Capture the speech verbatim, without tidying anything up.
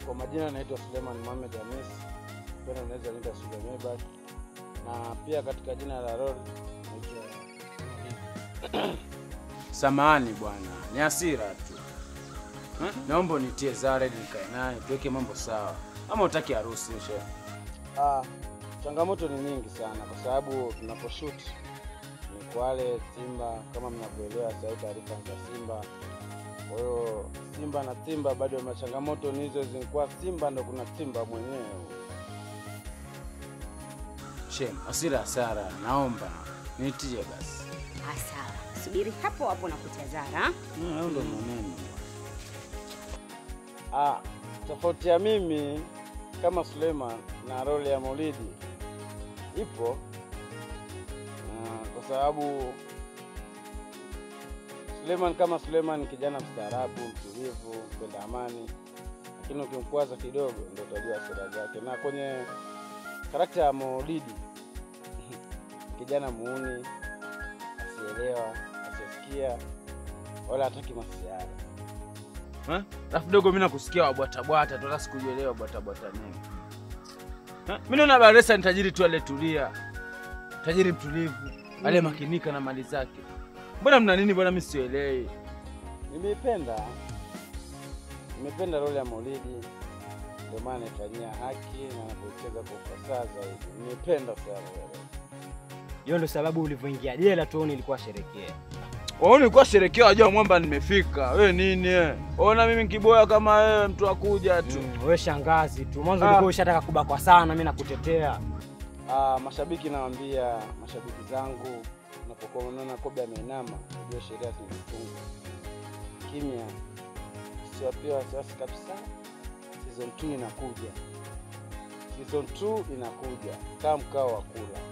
Kwa majina naitwa Suleiman Mohamed Hamis, pia naweza nita Suleiman, na pia katika jina la role naitwa Samahani bwana, ni hasira tu. Hmm? Naomba nitie Zara nikae naye tuweke mambo sawa. Ama utaki harusi shehe? Ah, changamoto ni nyingi sana kwa sababu tunaposhoot ni Kwale Simba, kama mnavyoelewa sasa taarifa za Simba. Kwa hiyo Simba na Simba bado na changamoto ni hizo zilikuwa Simba ndo kuna Simba mwenyewe. Shehe, hasira Sara, naomba nitie basi. Ah, sawa. Subiri hapo hapo na kutia Zara. Mm, hayo ndo maneno. Ah, tofauti ya mimi kama Suleiman na role ya Maulidi ipo. Ah, kwa sababu Suleiman kama Suleiman kijana mstaarabu, mtulivu, mpenda amani, lakini ukimkwaza kidogo ndio utajua sura zake. Na kwenye karakta ya Maulidi kijana muuni, asielewa, asisikia wala hataki masiara. Eh? Alafu dogo mimi nakusikia wabwata bwata, tu hata sikuelewa bwata bwata nini. Eh? Mimi naona Baresa ni tajiri tu aletulia. Tajiri mtulivu, mm. ale makinika na mali zake. Mbona mna nini bwana, mimi sielewi. Nimependa. Nimependa role ya Maulidi. Ndio maana nifanyia haki na napocheza kwa ufasaha zaidi. Nimependa sana wewe. Hiyo ndio sababu ulivyoingia jela tu nilikuwa sherekea. Wewe ulikuwa sherekea, unajua mwamba nimefika. Wewe nini eh? Ona mimi kiboya kama wewe mtu akuja tu. Mm, wewe shangazi tu. Mwanzo ulikuwa ushataka kubakwa sana, mimi nakutetea. Ah, mashabiki nawaambia mashabiki zangu unapokuwa unaona Kobe ameinama, ndio sheria zinafunga. Kimya. Sio pia wasiwasi kabisa. Season two inakuja. Season two inakuja. Kama mkao wa kula.